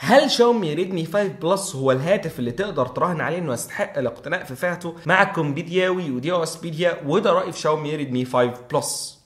هل شاومي ريدمي 5 بلس هو الهاتف اللي تقدر تراهن عليه انه يستحق الاقتناء في فئته مع كومبيدياوي ودي او اس بيديا؟ وده رايي في شاومي ريدمي 5 بلس.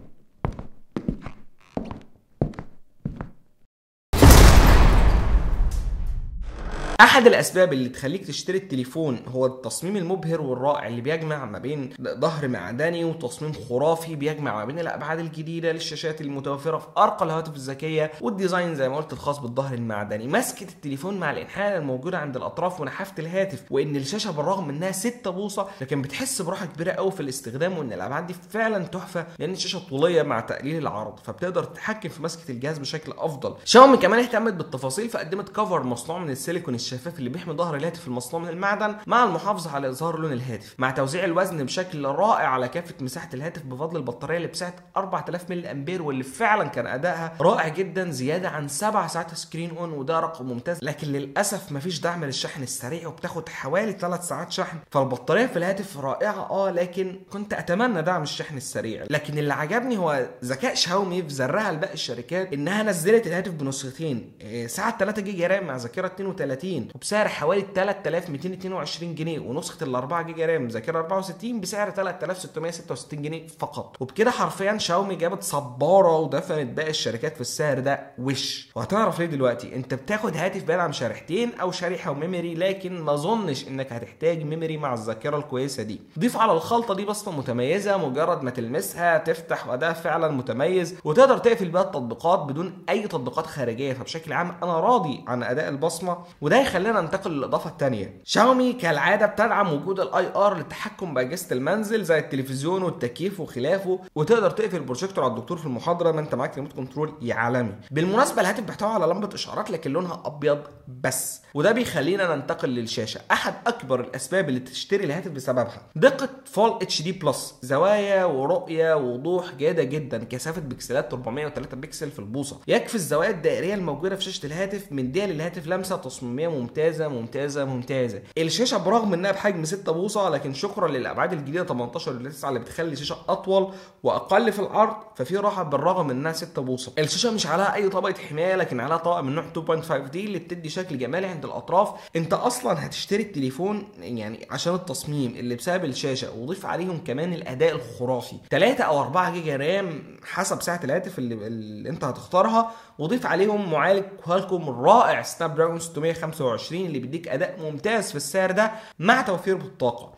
احد الاسباب اللي تخليك تشتري التليفون هو التصميم المبهر والرائع اللي بيجمع ما بين ظهر معدني وتصميم خرافي بيجمع ما بين الابعاد الجديده للشاشات المتوفره في ارقى الهواتف الذكيه، والديزاين زي ما قلت الخاص بالظهر المعدني، مسكه التليفون مع الانحناء الموجوده عند الاطراف ونحافه الهاتف، وان الشاشه بالرغم انها 6 بوصه لكن بتحس براحه كبيره قوي في الاستخدام، وان الابعاد دي فعلا تحفه لان الشاشه طوليه مع تقليل العرض فبتقدر تتحكم في مسكه الجهاز بشكل افضل. شاومي كمان اهتمت بالتفاصيل فقدمت كفر مصنوع من السيليكون الشفاف اللي بيحمي ظهر الهاتف المصنوع من المعدن مع المحافظه على اظهار لون الهاتف، مع توزيع الوزن بشكل رائع على كافه مساحه الهاتف بفضل البطاريه اللي بسعه 4000 ملي امبير واللي فعلا كان ادائها رائع جدا، زياده عن 7 ساعات سكرين اون وده رقم ممتاز، لكن للاسف مفيش دعم للشحن السريع وبتاخد حوالي 3 ساعات شحن، فالبطاريه في الهاتف رائعه لكن كنت اتمنى دعم الشحن السريع. لكن اللي عجبني هو ذكاء شاومي في زرها لباقي الشركات انها نزلت الهاتف بنسختين، سعه 3 جيجا رام مع ذاكره 32 وبسعر حوالي 3222 جنيه، ونسخه ال 4 جيجا رام ذاكره 64 بسعر 3666 جنيه فقط، وبكده حرفيا شاومي جابت صباره ودفنت باقي الشركات في السعر ده وش. وهتعرف ليه دلوقتي. انت بتاخد هاتف بيدعم شريحتين او شريحه وميموري، لكن ما اظنش انك هتحتاج ميموري مع الذاكره الكويسه دي. ضيف على الخلطه دي بصمه متميزه مجرد ما تلمسها تفتح واداء فعلا متميز، وتقدر تقفل بيها التطبيقات بدون اي تطبيقات خارجيه، فبشكل عام انا راضي عن اداء البصمه. وده يخلينا ننتقل للاضافه الثانيه. شاومي كالعاده بتدعم وجود الاي ار للتحكم باجهزه المنزل زي التلفزيون والتكييف وخلافه، وتقدر تقفل البروجيكتور على الدكتور في المحاضره ما انت معاك ريموت كنترول يا عالمي. بالمناسبه الهاتف بيحتوي على لمبه اشعارات لكن لونها ابيض بس، وده بيخلينا ننتقل للشاشه. احد اكبر الاسباب اللي تشتري الهاتف بسببها دقه فول اتش دي بلس، زوايا ورؤيه ووضوح جيده جدا، كثافه بكسلات 403 بكسل في البوصه، يكفي الزوايا الدائريه الموجوده في شاشه الهاتف من دي للهاتف لمسه تصميميه ممتازه ممتازه ممتازه. الشاشه برغم انها بحجم 6 بوصه لكن شكرا للابعاد الجديده 18 ل 9 اللي بتخلي الشاشه اطول واقل في العرض، ففي راحه بالرغم انها 6 بوصه. الشاشه مش عليها اي طبقه حمايه لكن عليها طبقه من نوع 2.5 دي اللي بتدي شكل جمالي عند الاطراف. انت اصلا هتشتري التليفون يعني عشان التصميم اللي بسبب الشاشه، وضيف عليهم كمان الاداء الخرافي 3 او 4 جيجا رام حسب سعه الهاتف اللي انت هتختارها، وضيف عليهم معالج كوالكوم الرائع سناب دراجون 625 اللي بيديك اداء ممتاز في السعر ده مع توفير بالطاقه.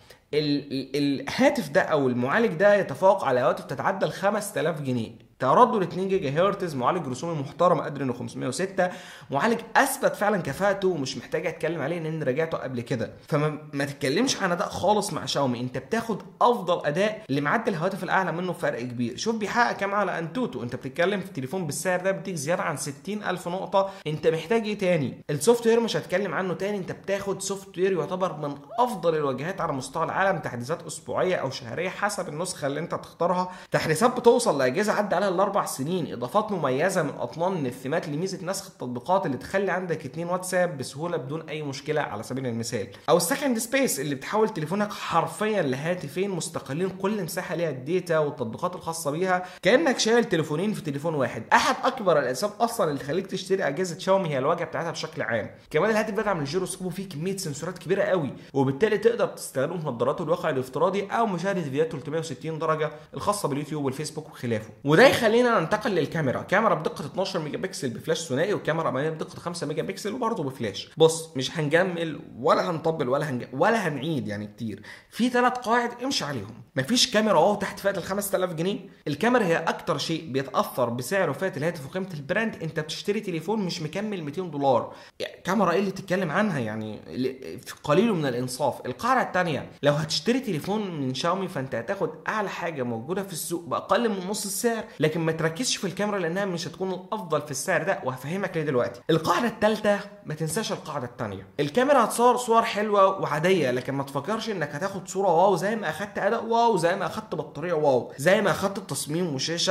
الهاتف ده او المعالج ده يتفوق على هواتف تتعدى ال 5000 جنيه، تردد 2 جيجا هرتز، معالج رسومي محترم ادرينو 506، معالج اثبت فعلا كفاءته ومش محتاج اتكلم عليه لان راجعته قبل كده، فما تتكلمش عن اداء خالص مع شاومي. انت بتاخد افضل اداء اللي معدي الهواتف الاعلى منه فرق كبير. شوف بيحقق كام على انتوتو، انت بتتكلم في تليفون بالسعر ده بيديك زياده عن 60000 نقطه، انت محتاج ايه تاني؟ السوفت وير مش هتكلم عنه تاني، انت بتاخد سوفت وير يعتبر من افضل الواجهات على مستوى العالم، تحديثات اسبوعيه او شهريه حسب النسخه اللي انت تختارها، تحديثات بتوصل لاجهزه عدى عليها ال4 سنين، اضافات مميزه من اطنان من الثيمات لميزه نسخ التطبيقات اللي تخلي عندك 2 واتساب بسهوله بدون اي مشكله على سبيل المثال، او السكند سبيس اللي بتحول تليفونك حرفيا لهاتفين مستقلين كل مساحه ليها الداتا والتطبيقات الخاصه بيها، كانك شايل تليفونين في تليفون واحد. احد اكبر الاسباب اصلا اللي تخليك تشتري اجهزه شاومي هي الواجهه بتاعتها بشكل عام. كمان الهاتف بيدعم الجيروسكوب وفيه كميه سنسورات كبيره قوي، وبالتالي تقدر تستخدمه في نظارات الواقع الافتراضي او مشاهده فيديوهات 360 درجه الخاصه باليوتيوب والفيسبوك وخلافه. وده يخلينا ننتقل للكاميرا. كاميرا بدقه 12 ميجا بكسل بفلاش ثنائي، وكاميرا اماميه بدقه 5 ميجا بكسل وبرضه بفلاش. بص مش هنجمل ولا هنطبل ولا هنعيد يعني كتير، في 3 قواعد امشي عليهم. مفيش كاميرا اهو تحت فئه ال 5000 جنيه. الكاميرا هي اكتر شيء بيتاثر بسعر وفئه الهاتف وقيمه البراند. انت بتشتري تليفون مش مكمل 200 دولار، كاميرا ايه اللي تتكلم عنها يعني، في قليل من الانصاف. القاعده الثانيه، لو هتشتري تليفون من شاومي فانت هتاخد اعلى حاجه موجوده في السوق باقل من نص السعر، لكن ما تركزش في الكاميرا لانها مش هتكون الافضل في السعر ده، وهفهمك ليه دلوقتي. القاعده الثالثه، ما تنساش القاعده الثانيه، الكاميرا هتصور صور حلوه وعاديه لكن ما تفكرش انك هتاخد صوره واو زي ما اخدت اداء واو، زي ما اخدت بطاريه واو، زي ما اخدت تصميم وشاشه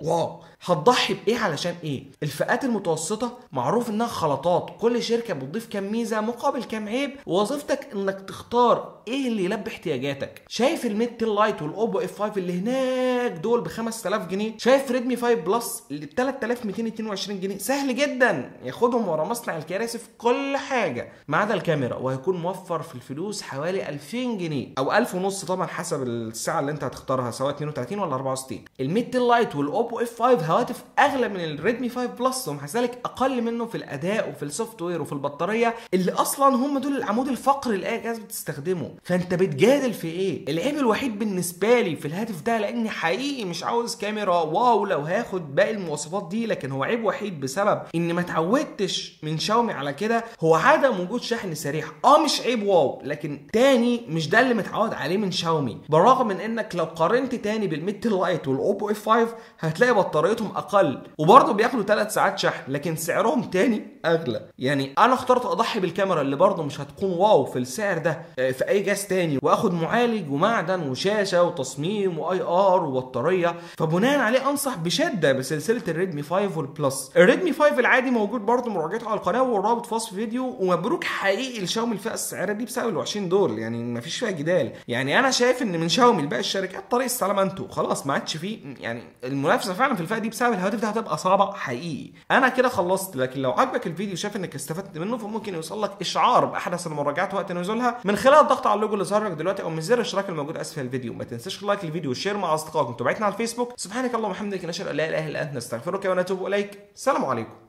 واو. هتضحي بايه علشان ايه؟ الفئات المتوسطه معروف انها خلطات، كل شركه بتضيف كام ميزه مقابل كام عيب، ووظيفتك انك تختار ايه اللي يلبي احتياجاتك. شايف الميد 10 لايت والاوبو اف 5 اللي هناك دول ب 5000 جنيه؟ شايف ريدمي 5 بلس اللي ب 3222 جنيه؟ سهل جدا ياخدهم ورا مصنع الكراسي في كل حاجه ما عدا الكاميرا، وهيكون موفر في الفلوس حوالي 2000 جنيه او 1000 ونص طبعا حسب الساعه اللي انت هتختارها، سواء 32 ولا 64. الميد 10 لايت والاوبو اف 5 هواتف اغلى من الريدمي 5 بلس، ومع ذلك اقل منه في الاداء وفي السوفت وير وفي البطاريه، اللي اصلا هم دول العمود الفقري اللي اي جهاز بتستخدمه. فانت بتجادل في ايه؟ العيب الوحيد بالنسبه لي في الهاتف ده، لاني حقيقي مش عاوز كاميرا واو لو هاخد باقي المواصفات دي، لكن هو عيب وحيد بسبب اني ما اتعودتش من شاومي على كده، هو عدم وجود شحن سريع. مش عيب واو، لكن تاني مش ده اللي متعود عليه من شاومي، بالرغم من انك لو قارنت تاني بالميد 10 لايت والاوبو اف 5 هتلاقي بطاريتهم اقل وبرضه بياخدوا 3 ساعات شحن، لكن سعرهم تاني اغلى. يعني انا اخترت اضحي بالكاميرا اللي برضه مش هتكون واو في السعر ده في اي جهاز تاني، واخد معالج ومعدن وشاشه وتصميم واي ار وبطاريه، فبناء عليه انصح بشده بسلسله الريدمي 5 والبلس. الريدمي 5 العادي موجود برضه مراجعته على القناه والرابط في وصف فيديو، ومبروك حقيقي لشاومي الفئه السعريه دي بسبب ال 20 دول، يعني مفيش فيها جدال. يعني انا شايف ان من شاومي لباقي الشركات طريق السلامه انتوا خلاص ما عادش فيه، يعني المنافسه فعلا في الفئه دي بسبب الهواتف دي هتبقى صعبه حقيقي. انا كده خلصت، لكن لو عجبك الفيديو شايف انك استفدت منه، فممكن يوصل لك اشعار باحدث المراجعات وقت نزولها من خلال الضغط على اللوجو اللي ظهر لك دلوقتي، او من زر الاشتراك الموجود اسفل الفيديو. ما تنساش لايك الفيديو وشير مع اصدقائك وتابعتنا على الفيسبوك. سبحانك اللهم وبحمدك، نشهد ان لا اله الا انت، نستغفرك ونتوب اليك. السلام عليكم.